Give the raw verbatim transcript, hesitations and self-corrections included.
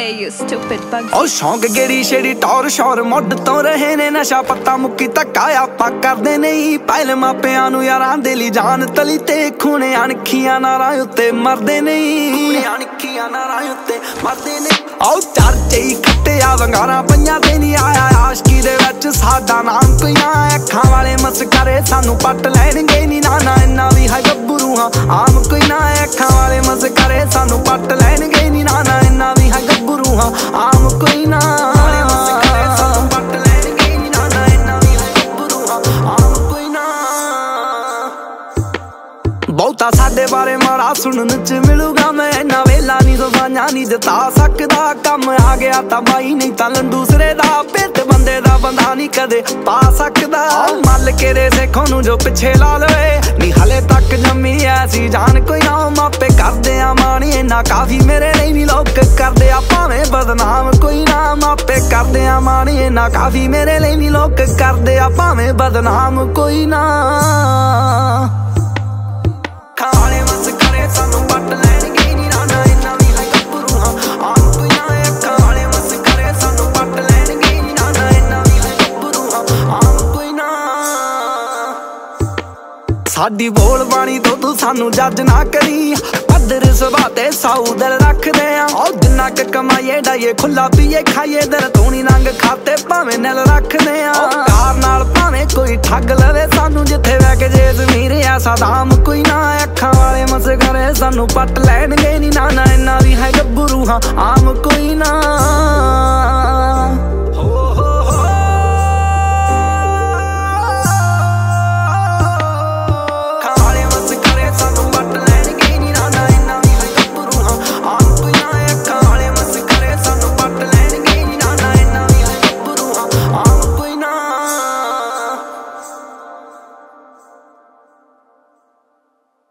you stupid bugs। ओ शौक गेड़ी छेड़ी टौर शौर मुੱਢ ਤੋਂ ਰਹੇ ਨੇ नशा पत्ता मुक्की धक्का ਆਪਾਂ ਕਰਦੇ नहीं ਪਹਿਲ ਮਾਪਿਆਂ ਨੂੰ यारां ਦੇ ਲਈ जान तली ते खूने अणखियां नारां उत्ते मरदे नहीं अणखियां नारां उत्ते मरदे नहीं। ओ चर्चे ही खट्टिया वंगारां पईयां ते नहीं आया आशकी दे विच साडा नाम कोई ना अखां वाले मस्करे सानू पट लैणगे नहीं ना ना इन्ना भी है गब्बरू हां आम कोई ना अखां वाले मस्करे सानू पट लैणगे नहीं ना ना इन्ना भी है गब्बरू हां आम कोई ना बहुता साडे बारे माड़ा सुनन च मिलूगा मैं इन्ना वेला नहीं दबाना नहीं जता सकदा कम आ गया तां बाई नहीं तां लंडूसरे दा पिट बंदे दा बंदा नहीं कदे पा सकदा मल के दे सेखों नूं जो पिछे ला लवे नहीं हले तक जम्मी ऐसी जान कोई ना मापे करदे आ माणी इन्ना काफी मेरे लिए नहीं लोग करदे आ भावें बदनाम कोई ना मापे करदे आ माणी इन्ना काफी मेरे लिए नहीं लोग करदे आ भावें बदनाम कोई ना। खाने मस करे सानू पट लैणगे नी ना ना इन्ना भी है गब्बरू हां आम कोई ना खाने मस करे सानू पट लैणगे नी ना ना इन्ना भी है गब्बरू हां आम कोई ना। साडी बोल बाणी तो तू सानू जज ना करी अदर सुभा ते साऊ दिल रखदे आ ओ जिन्ना क कमाईए डाईए खुला पीए खाईए दिल तूनी नंग खाते भावें निल रखदे आ कार नाल भावें कोई ठग लवे सानू जिथे वै के जे जमीर ऐसा दाम कोई ना अखां वाले मस्करे सानू पट लैणगे नी ना ना इन्ना भी है गब्बरू हां आम कोई ना।